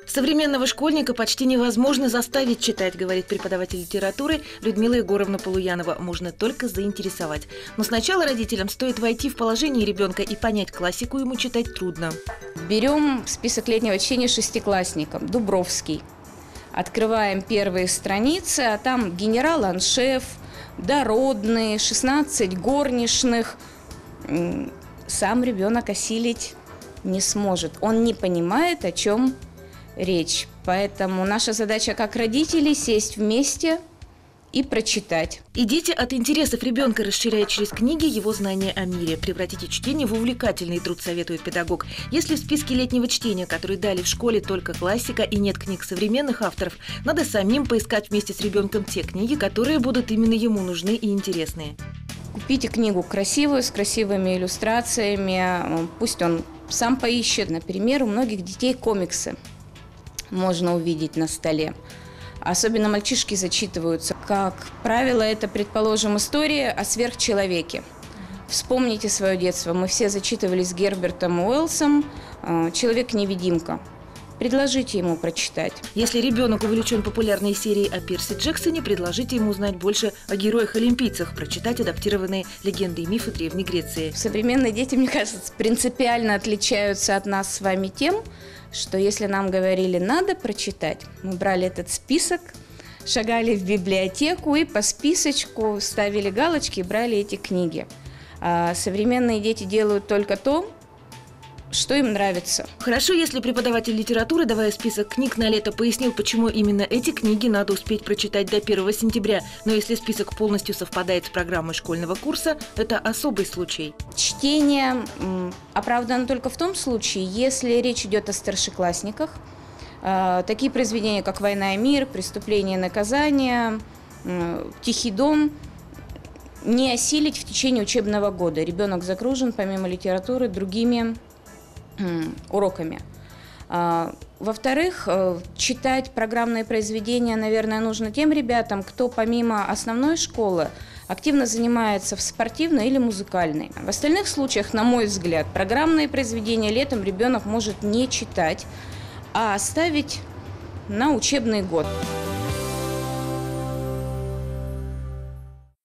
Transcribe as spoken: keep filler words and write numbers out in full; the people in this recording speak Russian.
Современного школьника почти невозможно заставить читать, говорит преподаватель литературы Людмила Егоровна Полуянова. Можно только заинтересовать. Но сначала родителям стоит войти в положение ребенка и понять, классику ему читать трудно. Берем список летнего чтения шестиклассникам. Дубровский. Открываем первые страницы, а там генерал-аншеф, дородные, шестнадцать горничных. Сам ребенок осилить не сможет. Он не понимает, о чем речь. Поэтому наша задача как родителей сесть вместе и прочитать. Идите от интересов ребенка, расширяя через книги его знания о мире. Превратите чтение в увлекательный труд, советует педагог. Если в списке летнего чтения, который дали в школе, только классика и нет книг современных авторов, надо самим поискать вместе с ребенком те книги, которые будут именно ему нужны и интересные. Купите книгу красивую, с красивыми иллюстрациями. Пусть он сам поищет. Например, у многих детей комиксы можно увидеть на столе. Особенно мальчишки зачитываются. Как правило, это, предположим, история о сверхчеловеке. Вспомните свое детство. Мы все зачитывались Гербертом Уэллсом «Человек-невидимка». Предложите ему прочитать. Если ребенок увлечен популярной серией о Перси Джексоне, предложите ему узнать больше о героях-олимпийцах, прочитать адаптированные легенды и мифы Древней Греции. Современные дети, мне кажется, принципиально отличаются от нас с вами тем, что если нам говорили «надо прочитать», мы брали этот список, шагали в библиотеку и по списочку ставили галочки и брали эти книги. А современные дети делают только то, что им нравится. Хорошо, если преподаватель литературы, давая список книг на лето, пояснил, почему именно эти книги надо успеть прочитать до первого сентября. Но если список полностью совпадает с программой школьного курса, это особый случай. Чтение оправдано только в том случае, если речь идет о старшеклассниках. Такие произведения, как «Война и мир», «Преступление и наказание», «Тихий дом» не осилить в течение учебного года. Ребенок загружен, помимо литературы, другими уроками. Во-вторых, читать программные произведения, наверное, нужно тем ребятам, кто помимо основной школы активно занимается в спортивной или музыкальной. В остальных случаях, на мой взгляд, программные произведения летом ребенок может не читать, а оставить на учебный год.